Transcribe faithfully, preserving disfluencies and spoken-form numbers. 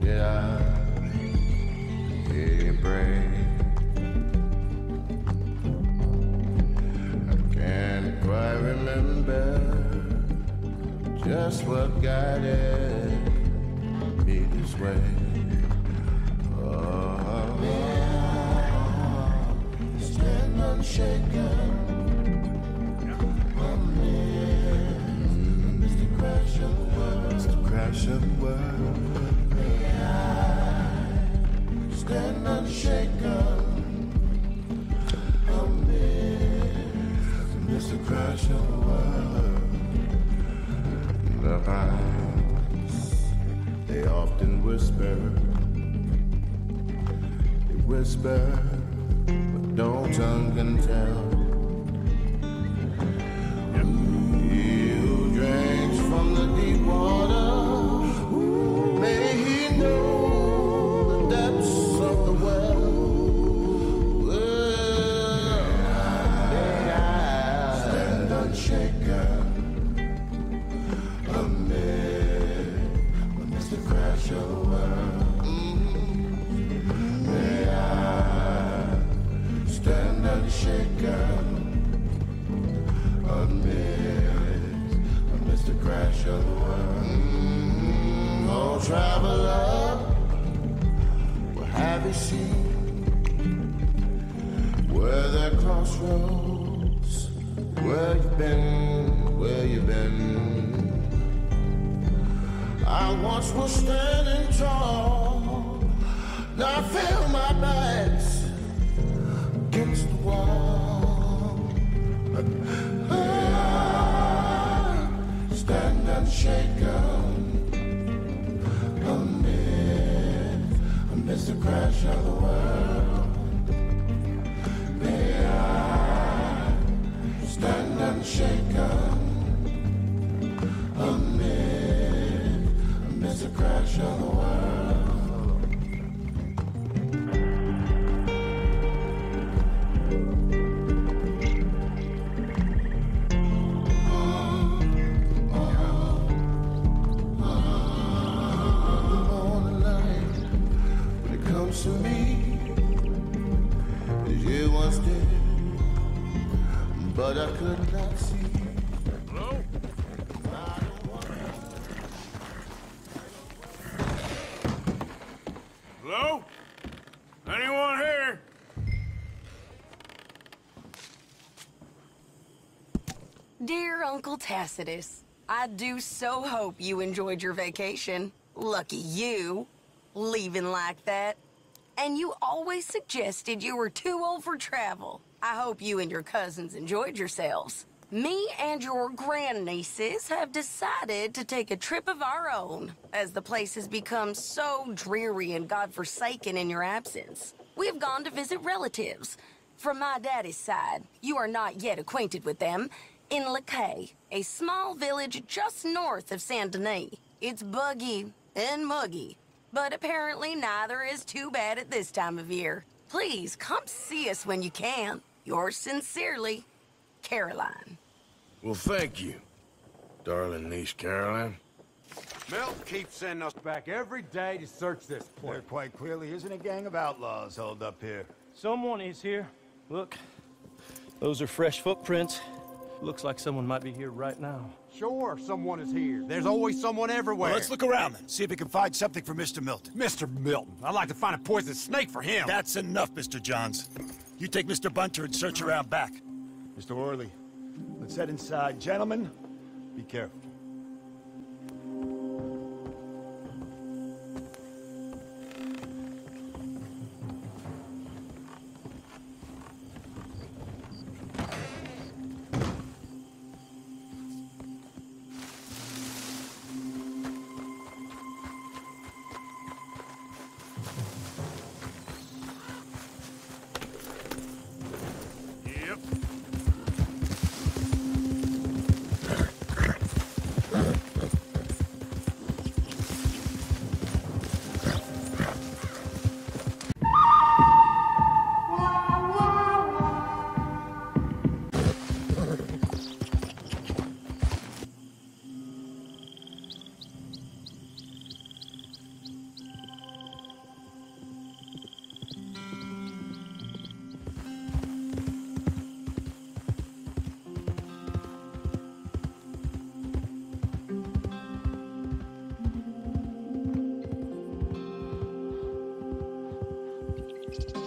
did I hear you pray? I can't quite remember just what guided me this way. Oh, stand unshaken. Mister Crash of the World, Mister Crash of the World. May I stand unshaken amid Mister Crash of the World. The pines, they often whisper. They whisper, but no tongue can tell. From the deep water, may he know the depths of the well. Well, may I stand unshaken amid Mister Crash of the World. Mm-hmm. May I stand unshaken amid Mister Crash of the World. Mm-hmm. Oh, traveler, what have you seen? Were there crossroads? Where you been? Where you been? I once was standing tall. Now I feel my back's against the wall. Stand unshaken amid Mister Crash of the World. May I stand unshaken amid Mister Crash of the World. To me, as you once did, but I could not see. Hello? Hello? Anyone here? Dear Uncle Tacitus, I do so hope you enjoyed your vacation. Lucky you, leaving like that. And you always suggested you were too old for travel. I hope you and your cousins enjoyed yourselves. Me and your grandnieces have decided to take a trip of our own, as the place has become so dreary and godforsaken in your absence. We have gone to visit relatives. From my daddy's side, you are not yet acquainted with them, in Lacaille, a small village just north of Saint Denis. It's buggy and muggy, but apparently neither is too bad at this time of year. Please come see us when you can. Yours sincerely, Caroline. Well, thank you, darling niece Caroline. Milton keeps sending us back every day to search this place. There quite clearly isn't a gang of outlaws held up here. Someone is here. Look, those are fresh footprints. Looks like someone might be here right now. Sure, someone is here. There's always someone everywhere. Well, let's look around then. See if we can find something for Mister Milton. Mister Milton. I'd like to find a poisonous snake for him. That's enough, Mister Johns. You take Mister Bunter and search around back. Mister Orley, let's head inside. Gentlemen, be careful. Bye.